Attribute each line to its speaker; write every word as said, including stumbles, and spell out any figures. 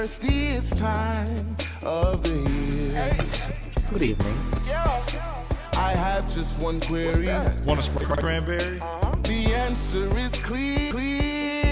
Speaker 1: thirstiest time of the year.
Speaker 2: Good evening.
Speaker 1: I have just one query.
Speaker 3: Want a Sprite Cranberry?
Speaker 1: The answer is clear. clear.